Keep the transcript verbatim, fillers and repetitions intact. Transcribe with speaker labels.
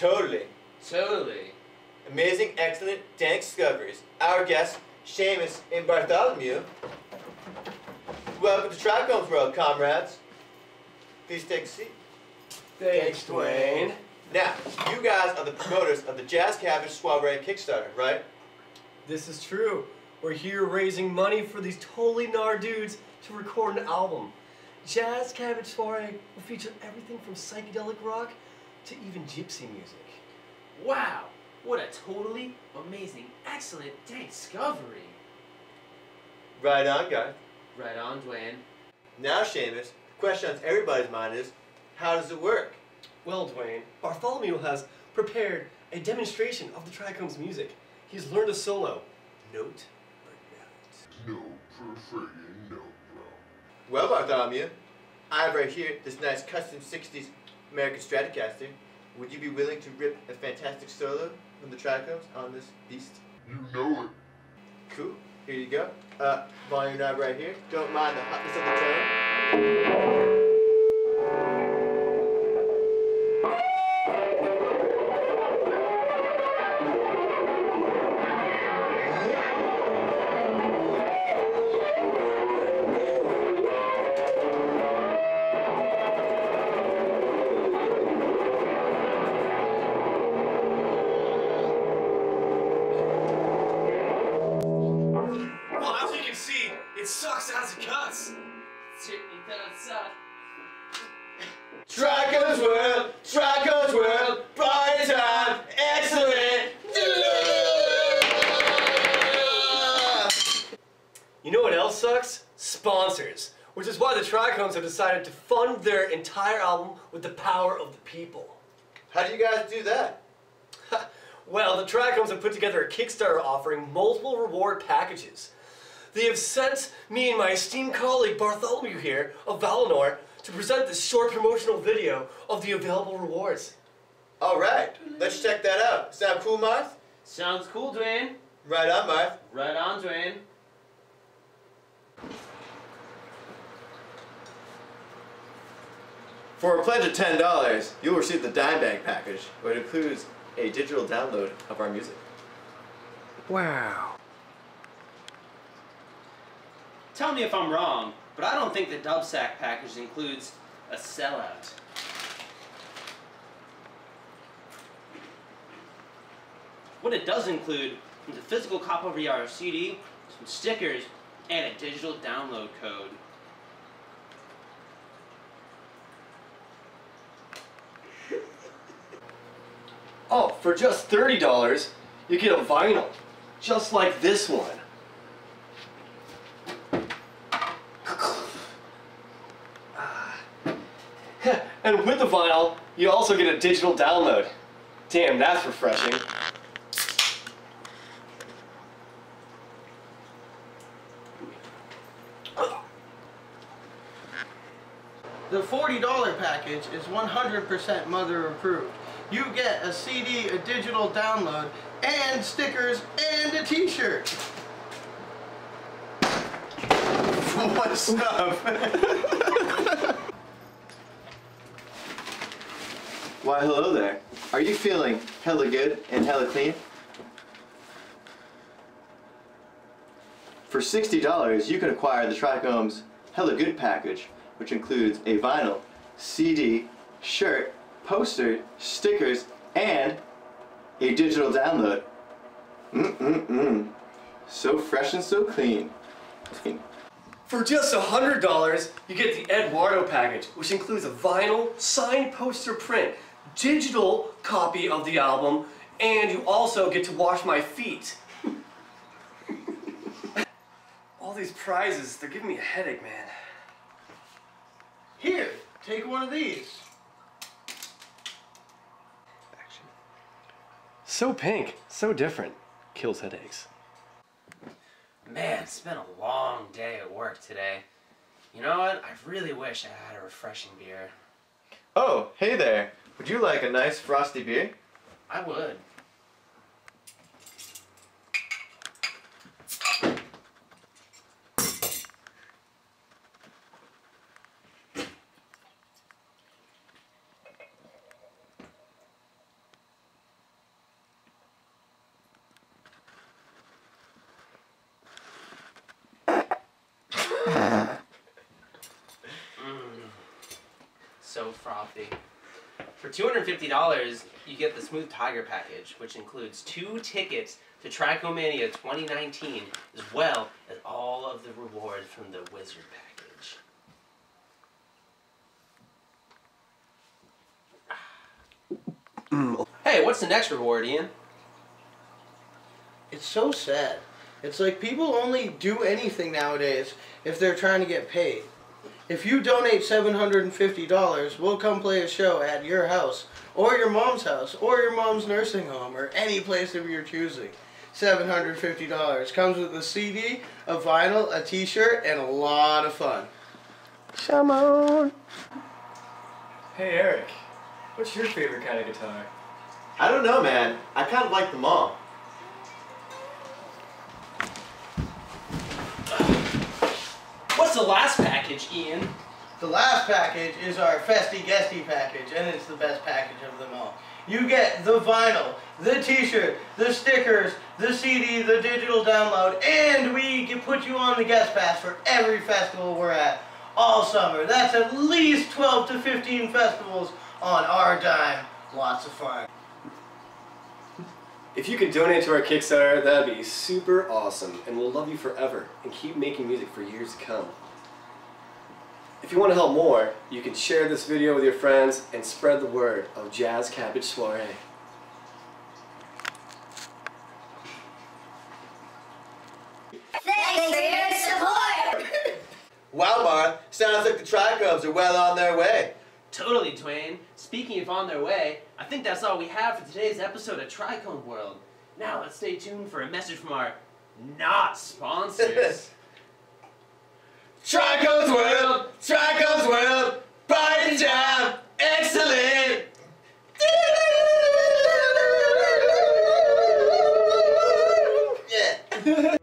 Speaker 1: Totally.
Speaker 2: Totally.
Speaker 1: Amazing, excellent, dank discoveries. Our guests, Seamus and Bartholomew. Welcome to Trichome's World, comrades. Please take a seat.
Speaker 3: Thanks, Dwayne.
Speaker 1: Now, you guys are the promoters of the Jazz Cabbage Soiree Kickstarter, right?
Speaker 3: This is true. We're here raising money for these totally gnar dudes to record an album. Jazz Cabbage Soiree will feature everything from psychedelic rock to even gypsy music.
Speaker 2: Wow, what a totally amazing, excellent discovery.
Speaker 1: Right on, guys.
Speaker 2: Right on, Dwayne.
Speaker 1: Now, Seamus, the question on everybody's mind is, how does it work?
Speaker 3: Well, Dwayne, Bartholomew has prepared a demonstration of the Trichome's music. He's learned a solo, note for note.
Speaker 4: No, preferring no, bro.
Speaker 1: Well, Bartholomew, I have right here this nice custom sixties American Stratocaster. Would you be willing to rip a fantastic solo from the Trichomes on this beast?
Speaker 4: You know it.
Speaker 1: Cool. Here you go. Uh, volume knob right here. Don't mind the hotness of the tone.
Speaker 3: It sucks as it cuts.
Speaker 2: Certainly does suck.
Speaker 1: Trichome's World, Trichome's World, party time, excellent.
Speaker 3: You know what else sucks? Sponsors. Which is why the Trichomes have decided to fund their entire album with the power of the people.
Speaker 1: How do you guys do that?
Speaker 3: Well, the Trichomes have put together a Kickstarter offering multiple reward packages. They have sent me and my esteemed colleague Bartholomew here of Valinor to present this short promotional video of the available rewards.
Speaker 1: Alright, let's check that out. Sound cool, Marth?
Speaker 2: Sounds cool, Dwayne.
Speaker 1: Right on, Marth.
Speaker 2: Right on, Dwayne.
Speaker 1: For a pledge of ten dollars, you'll receive the Dime Bag package, which includes a digital download of our music.
Speaker 3: Wow.
Speaker 2: Tell me if I'm wrong, but I don't think the Dubsack package includes a sellout. What it does include is a physical copy of our C D, some stickers, and a digital download code.
Speaker 3: Oh, for just thirty dollars, you get a vinyl, just like this one. And with the vinyl, you also get a digital download. Damn, that's refreshing.
Speaker 5: The forty dollar package is one hundred percent mother approved. You get a C D, a digital download, and stickers, and a t-shirt. What's up?
Speaker 1: Why, hello there. Are you feeling hella good and hella clean? For sixty dollars, you can acquire the Trichomes Hella Good package, which includes a vinyl, C D, shirt, poster, stickers, and a digital download. Mm-mm-mm. So fresh and so clean. Clean.
Speaker 3: For just one hundred dollars, you get the Eduardo package, which includes a vinyl, signed poster print, digital copy of the album, and you also get to wash my feet. All these prizes, they're giving me a headache, man.
Speaker 5: Here, take one of these.
Speaker 3: Action. So pink, so different. Kills headaches.
Speaker 2: Man, it's been a long day at work today. You know what? I really wish I had a refreshing beer.
Speaker 1: Oh, hey there. Would you like a nice frosty beer?
Speaker 2: I would. so frothy. For two hundred fifty dollars, you get the Smooth Tiger package, which includes two tickets to Trichomania twenty nineteen, as well as all of the rewards from the Wizard package. Hey, what's the next reward, Ian?
Speaker 5: It's so sad. It's like people only do anything nowadays if they're trying to get paid. If you donate seven hundred fifty dollars, we'll come play a show at your house, or your mom's house, or your mom's nursing home, or any place of your choosing. seven hundred fifty dollars. Comes with a C D, a vinyl, a t-shirt, and a lot of fun. Shimon!
Speaker 3: Hey Eric, what's your favorite kind of guitar?
Speaker 1: I don't know, man. I kind of like them all.
Speaker 2: What's the last package, Ian?
Speaker 5: The last package is our Festy Guesty package, and it's the best package of them all. You get the vinyl, the t-shirt, the stickers, the C D, the digital download, and we can put you on the guest pass for every festival we're at all summer. That's at least twelve to fifteen festivals on our dime. Lots of fun.
Speaker 3: If you could donate to our Kickstarter, that'd be super awesome, and we'll love you forever and keep making music for years to come. If you want to help more, you can share this video with your friends and spread the word of Jazz Cabbage Soiree.
Speaker 6: Thanks for your support!
Speaker 1: Wow, Marth, sounds like the Trichomes are well on their way.
Speaker 2: Totally, Twain. Speaking of on their way, I think that's all we have for today's episode of Trichome World. Now let's stay tuned for a message from our not sponsors.
Speaker 1: Trichomes World! Trichomes World! Party time! Excellent! Yeah!